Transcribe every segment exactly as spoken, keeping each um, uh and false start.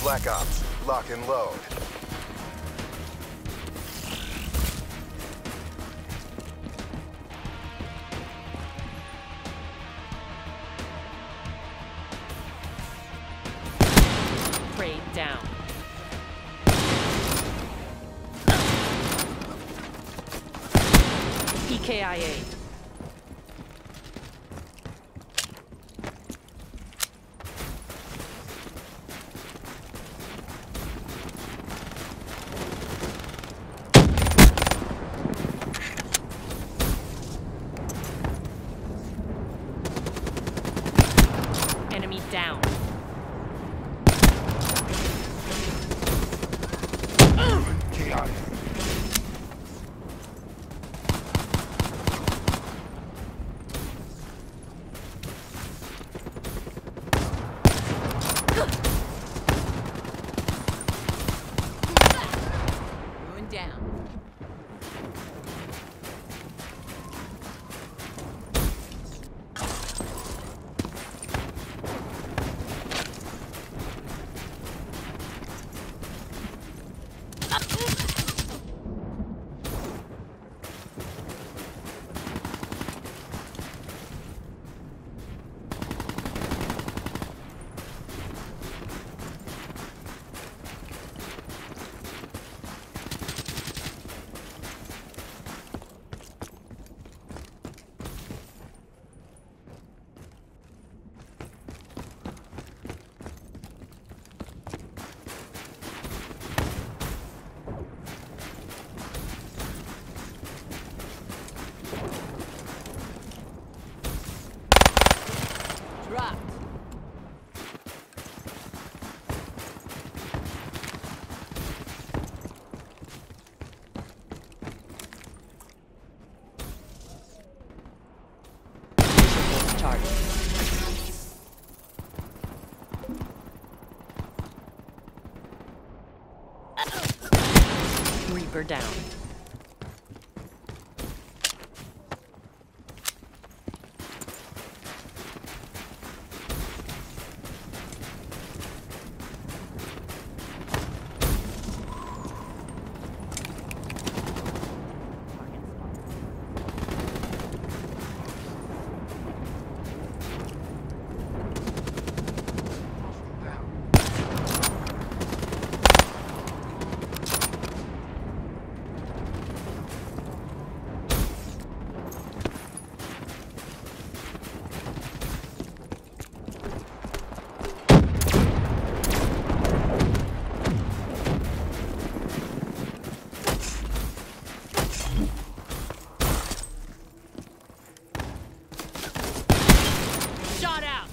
Black Ops, lock and load. Raid down. E K I A. Enemy down. Chaotic. Going down. Dropped. Charge. Reaper down. Shot out.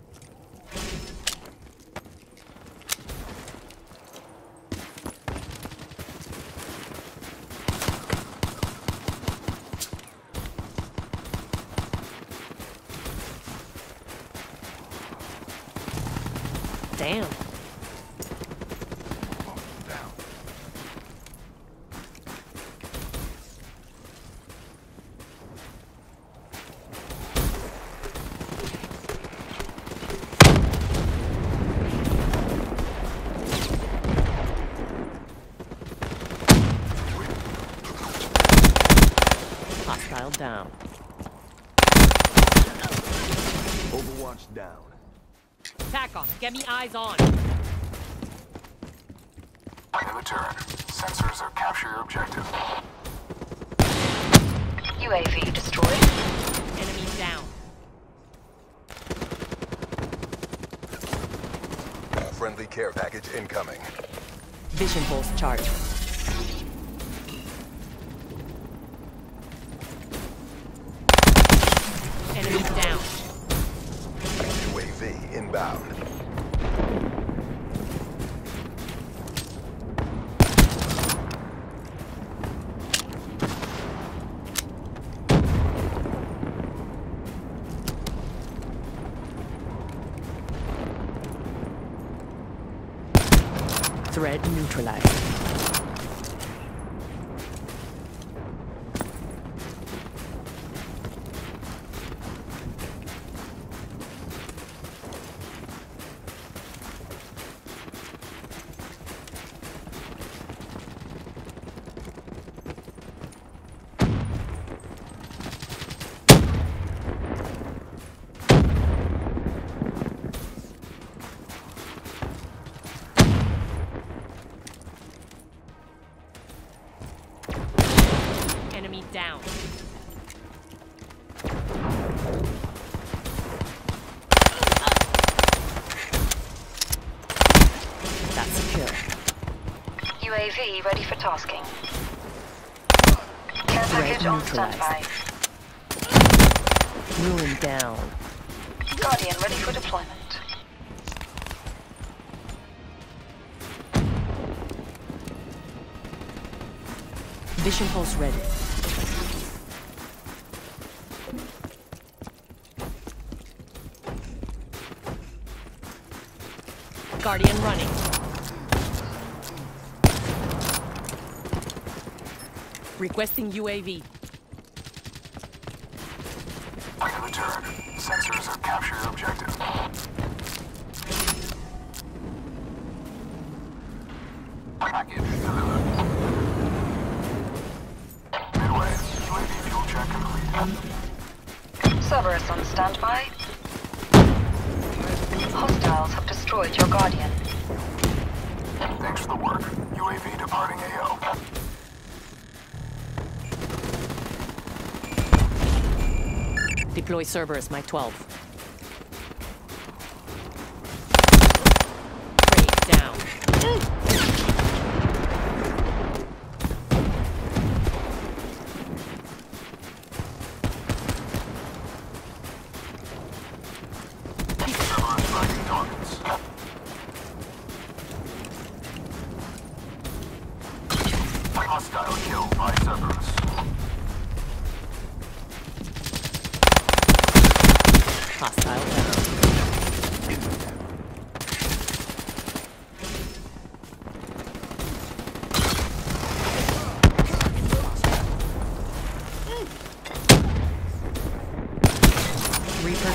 Damn. Hostile down. Overwatch down. Tack on. Get me eyes on. In return, sensors are capture your objective. U A V destroyed. Enemy down. Friendly care package incoming. Vision pulse charged. Enemy down. U A V inbound. Threat neutralized. U A V ready for tasking. Care package Threat on neutralized. standby. Ruin down. Guardian ready for deployment. Vision pulse ready. Guardian running. Requesting U A V. Point of return. Sensors have captured your objective. Package delivered. Midway. U A V fuel check complete. Cerberus on standby. Hostiles have destroyed your Guardian. Thanks for the work. U A V departing A O. Deploy Cerberus Mike twelve. Prey down. Cerberus tracking targets. Hostile kill by Cerberus. Hostile down. Reaper.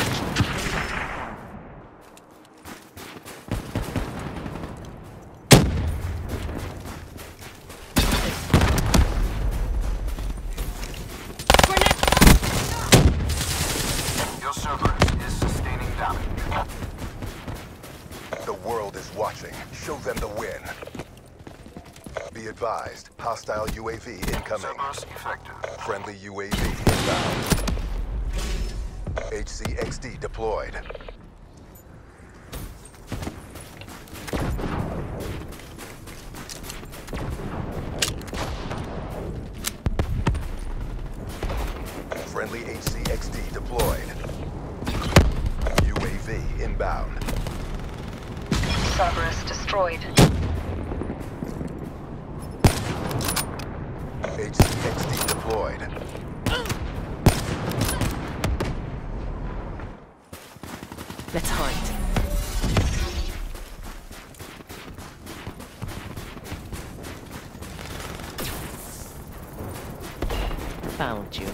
Your Cerberus is sustaining damage. The world is watching. Show them the win. Be advised, hostile U A V incoming. Cerberus effective. Friendly U A V inbound. H C X D deployed. Friendly H C X D deployed. U A V inbound. Cerberus destroyed. H C X D deployed. Let's hunt. Found you.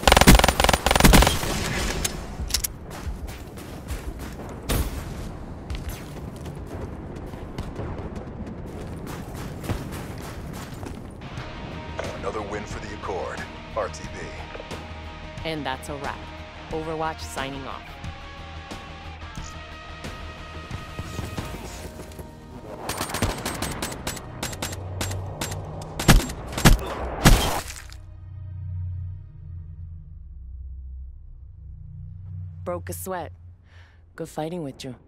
Another win for the Accord. R T B. And that's a wrap. Overwatch signing off. Broke a sweat. Good fighting with you.